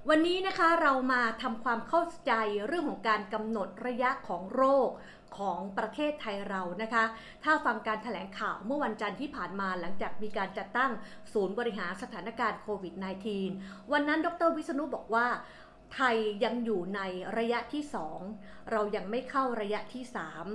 วันนี้นะคะเรามาทำความเข้าใจเรื่องของการกำหนดระยะของโรคของประเทศไทยเรานะคะถ้าฟังการแถลงข่าวเมื่อวันจันทร์ที่ผ่านมาหลังจากมีการจัดตั้งศูนย์บริหารสถานการณ์โควิด -19 วันนั้นดร.วิษณุบอกว่าไทยยังอยู่ในระยะที่2เรายังไม่เข้าระยะที่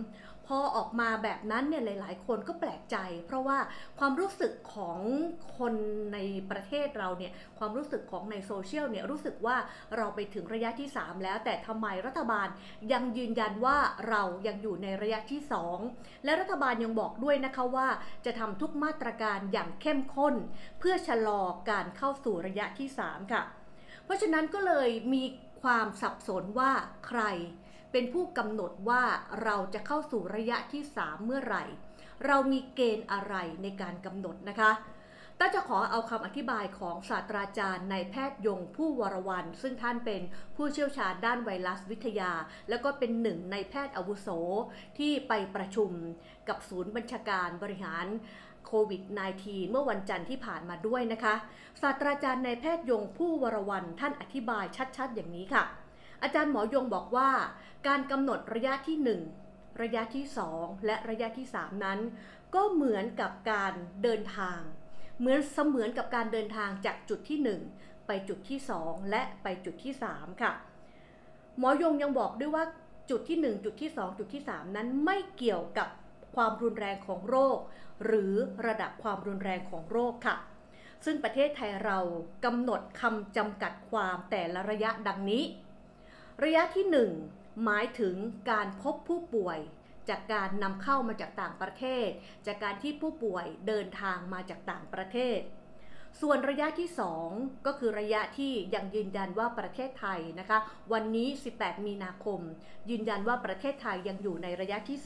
3พอออกมาแบบนั้นเนี่ยหลายๆคนก็แปลกใจเพราะว่าความรู้สึกของคนในประเทศเราเนี่ยความรู้สึกของในโซเชียลเนี่ยรู้สึกว่าเราไปถึงระยะที่3แล้วแต่ทำไมรัฐบาลยังยืนยันว่าเรายังอยู่ในระยะที่2และรัฐบาลยังบอกด้วยนะคะว่าจะทำทุกมาตรการอย่างเข้มข้นเพื่อชะลอการเข้าสู่ระยะที่3ค่ะเพราะฉะนั้นก็เลยมีความสับสนว่าใครเป็นผู้กำหนดว่าเราจะเข้าสู่ระยะที่3เมื่อไหร่เรามีเกณฑ์อะไรในการกำหนดนะคะต้าจะขอเอาคำอธิบายของศาสตราจารย์นายแพทย์ยงผู้วรวรรณซึ่งท่านเป็นผู้เชี่ยวชาญด้านไวรัสวิทยาแล้วก็เป็นหนึ่งในแพทย์อาวุโสที่ไปประชุมกับศูนย์บัญชาการบริหารโควิด -19 เมื่อวันจันทร์ที่ผ่านมาด้วยนะคะศาสตราจารย์นายแพทย์ยงผู้วรวรรณท่านอธิบายชัดๆอย่างนี้ค่ะอาจารย์หมอยงบอกว่าการกำหนดระยะที่1ระยะที่2และระยะที่3นั้นก็เหมือนกับการเดินทางเหมือนกับการเดินทางจากจุดที่1ไปจุดที่2และไปจุดที่3ค่ะหมอยงยังบอกด้วยว่าจุดที่1จุดที่2จุดที่3นั้นไม่เกี่ยวกับความรุนแรงของโรคหรือระดับความรุนแรงของโรคค่ะซึ่งประเทศไทยเรากำหนดคำจำกัดความแต่ละระยะดังนี้ระยะที่1หมายถึงการพบผู้ป่วยจากการนำเข้ามาจากต่างประเทศจากการที่ผู้ป่วยเดินทางมาจากต่างประเทศส่วนระยะที่2ก็คือระยะที่ยังยืนยันว่าประเทศไทยนะคะวันนี้18มีนาคมยืนยันว่าประเทศไทยยังอยู่ในระยะที่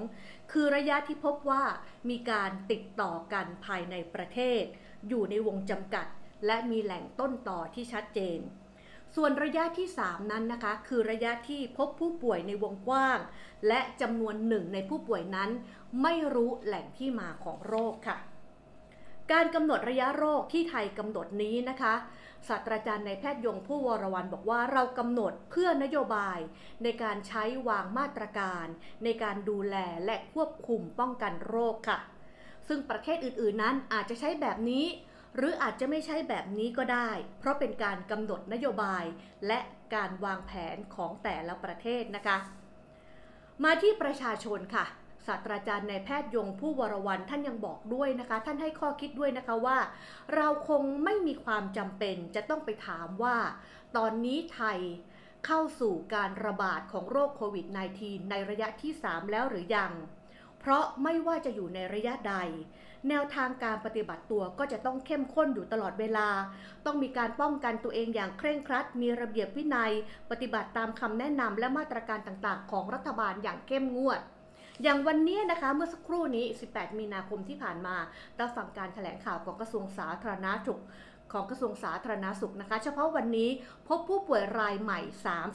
2คือระยะที่พบว่ามีการติดต่อกันภายในประเทศอยู่ในวงจำกัดและมีแหล่งต้นต่อที่ชัดเจนส่วนระยะที่3นั้นนะคะคือระยะที่พบผู้ป่วยในวงกว้างและจำนวนหนึ่งในผู้ป่วยนั้นไม่รู้แหล่งที่มาของโรคค่ะการกำหนดระยะโรคที่ไทยกำหนดนี้นะคะศาสตราจารย์นายแพทย์ยงผู้วรวรรณบอกว่าเรากำหนดเพื่อนโยบายในการใช้วางมาตรการในการดูแลและควบคุมป้องกันโรคค่ะซึ่งประเทศอื่นๆนั้นอาจจะใช้แบบนี้หรืออาจจะไม่ใช่แบบนี้ก็ได้เพราะเป็นการกำหนดนโยบายและการวางแผนของแต่ละประเทศนะคะมาที่ประชาชนค่ะศาสตราจารย์นายแพทย์ยงผู้วรวรรณท่านยังบอกด้วยนะคะท่านให้ข้อคิดด้วยนะคะว่าเราคงไม่มีความจำเป็นจะต้องไปถามว่าตอนนี้ไทยเข้าสู่การระบาดของโรคโควิด -19 ในระยะที่3แล้วหรือยังเพราะไม่ว่าจะอยู่ในระยะใดแนวทางการปฏิบัติตัวก็จะต้องเข้มข้นอยู่ตลอดเวลาต้องมีการป้องกันตัวเองอย่างเคร่งครัดมีระเบียบวินัยปฏิบัติตามคำแนะนำและมาตรการต่างๆของรัฐบาลอย่างเข้มงวดอย่างวันนี้นะคะเมื่อสักครู่นี้18มีนาคมที่ผ่านมาได้ฟังการแถลงข่าวของกระทรวงสาธารณสุขนะคะเฉพาะวันนี้พบผู้ป่วยรายใหม่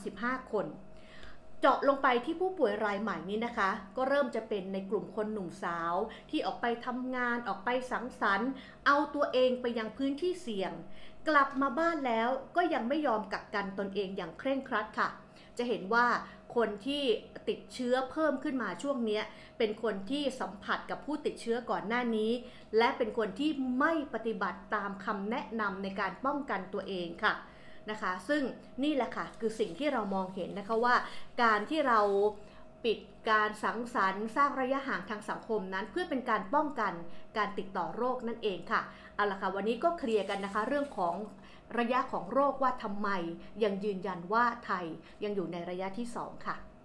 35คนเจาะลงไปที่ผู้ป่วยรายใหม่นี้นะคะก็เริ่มจะเป็นในกลุ่มคนหนุ่มสาวที่ออกไปทำงานออกไปสังสรรค์เอาตัวเองไปยังพื้นที่เสี่ยงกลับมาบ้านแล้วก็ยังไม่ยอมกักกันตนเองอย่างเคร่งครัดค่ะจะเห็นว่าคนที่ติดเชื้อเพิ่มขึ้นมาช่วงนี้เป็นคนที่สัมผัสกับผู้ติดเชื้อก่อนหน้านี้และเป็นคนที่ไม่ปฏิบัติตามคำแนะนำในการป้องกันตัวเองค่ะนะคะซึ่งนี่แหละค่ะคือสิ่งที่เรามองเห็นนะคะว่าการที่เราปิดการสังสรรค์สร้างระยะห่างทางสังคมนั้นเพื่อเป็นการป้องกันการติดต่อโรคนั่นเองค่ะเอาล่ะค่ะวันนี้ก็เคลียร์กันนะคะเรื่องของระยะของโรคว่าทำไมยังยืนยันว่าไทยยังอยู่ในระยะที่2ค่ะ